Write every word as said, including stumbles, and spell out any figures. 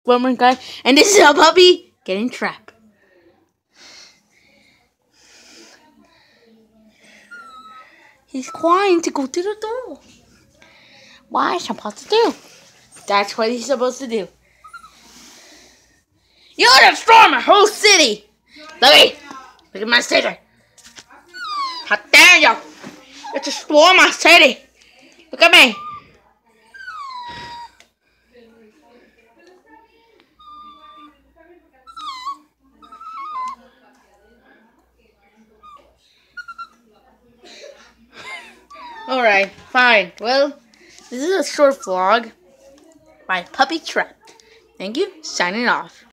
Woman guy, and this is a puppy getting trapped. He's crying to go to the door. What is he supposed to do? That's what he's supposed to do. You're gonna destroy my whole city! Look at me! Look at my city! How dare you! You destroy my city! Look at me! Alright, fine. Well, this is a short vlog by Puppy Trap. Thank you, signing off.